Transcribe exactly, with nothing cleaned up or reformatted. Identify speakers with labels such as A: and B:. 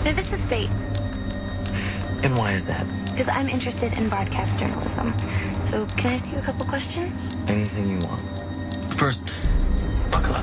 A: No, this is fate.
B: And why is that?
A: Because I'm interested in broadcast journalism. So can I ask you a couple questions?
B: Anything you want. First, buckle up.